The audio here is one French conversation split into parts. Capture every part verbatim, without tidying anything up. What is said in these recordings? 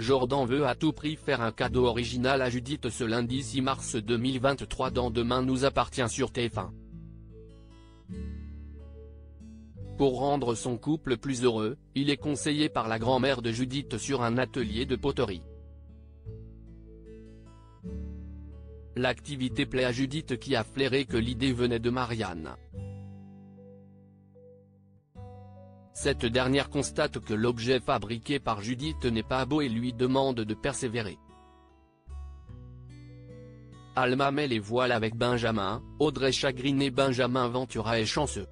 Jordan veut à tout prix faire un cadeau original à Judith ce lundi six mars deux mille vingt-trois dans Demain nous appartient sur T F un. Pour rendre son couple plus heureux, il est conseillé par la grand-mère de Judith sur un atelier de poterie. L'activité plaît à Judith qui a flairé que l'idée venait de Marianne. Cette dernière constate que l'objet fabriqué par Judith n'est pas beau et lui demande de persévérer. Alma met les voiles avec Benjamin, Audrey chagrinée, Benjamin Ventura est chanceux.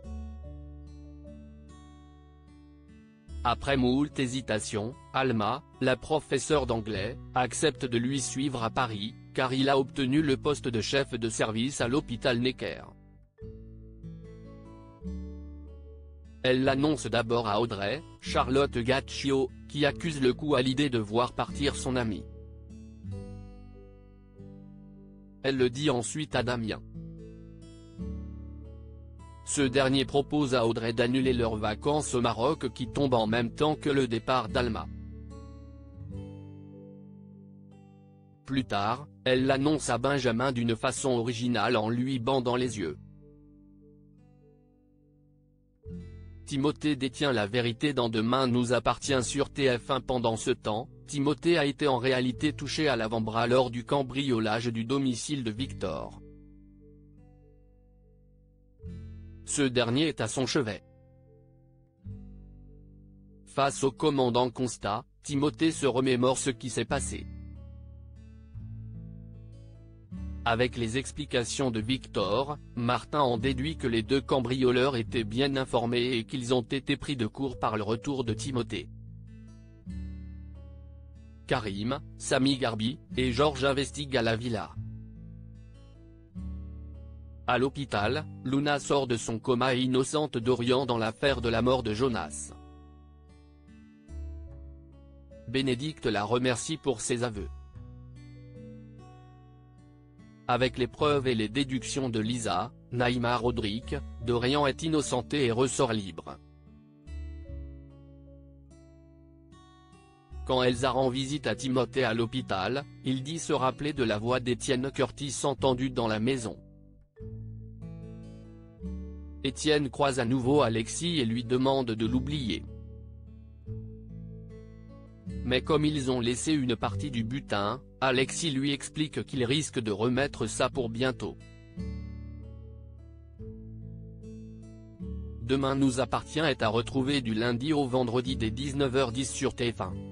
Après moult hésitations, Alma, la professeure d'anglais, accepte de lui suivre à Paris, car il a obtenu le poste de chef de service à l'hôpital Necker. Elle l'annonce d'abord à Audrey, Charlotte Gaccio, qui accuse le coup à l'idée de voir partir son ami. Elle le dit ensuite à Damien. Ce dernier propose à Audrey d'annuler leurs vacances au Maroc qui tombent en même temps que le départ d'Alma. Plus tard, elle l'annonce à Benjamin d'une façon originale en lui bandant les yeux. Timothée détient la vérité dans Demain nous appartient sur T F un. Pendant ce temps, Timothée a été en réalité touché à l'avant-bras lors du cambriolage du domicile de Victor. Ce dernier est à son chevet. Face au commandant Constat, Timothée se remémore ce qui s'est passé. Avec les explications de Victor, Martin en déduit que les deux cambrioleurs étaient bien informés et qu'ils ont été pris de court par le retour de Timothée. Karim, Sami Garbi, et Georges investiguent à la villa. À l'hôpital, Luna sort de son coma et innocente Dorian dans l'affaire de la mort de Jonas. Bénédicte la remercie pour ses aveux. Avec les preuves et les déductions de Lisa, Naïma Rodrigue, Dorian est innocentée et ressort libre. Quand Elsa rend visite à Timothée à l'hôpital, il dit se rappeler de la voix d'Étienne Curtis entendue dans la maison. Étienne croise à nouveau Alexis et lui demande de l'oublier. Mais comme ils ont laissé une partie du butin, Alexis lui explique qu'il risque de remettre ça pour bientôt. Demain nous appartient est à retrouver du lundi au vendredi dès dix-neuf heures dix sur T F un.